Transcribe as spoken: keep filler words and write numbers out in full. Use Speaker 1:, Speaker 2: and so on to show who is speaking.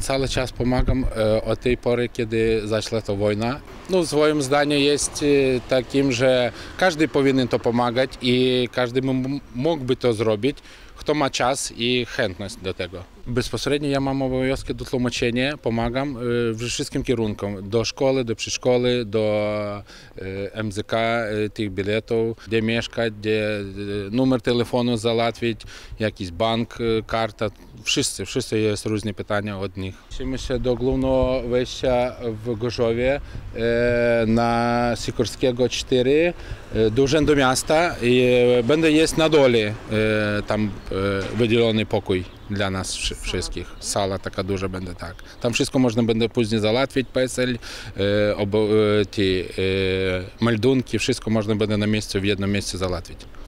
Speaker 1: Cały czas pomagam od tej pory, kiedy zaczęła ta wojna. No, swoim zdaniem jest takim, że każdy powinien to pomagać i każdy mógłby to zrobić, kto ma czas i chętność do tego. Bezpośrednio ja mam obowiązki do tłumaczenia, pomagam w wszystkim kierunkom, do szkoły, do przedszkoły, do M Z K, tych biletów, gdzie mieszkać, gdzie numer telefonu załatwić, jakiś bank, karta, wszyscy, wszyscy jest różne pytania od nich. Musimy się do głównego wejścia w Gorzowie na Sikorskiego cztery do Urzędu Miasta i będę jest na dole, tam wydzielony pokój dla nas wszystkich. Sala taka duża będzie, tak. Tam wszystko można będzie później załatwić, PESEL, te meldunki, wszystko można będzie na miejscu, w jednym miejscu załatwić.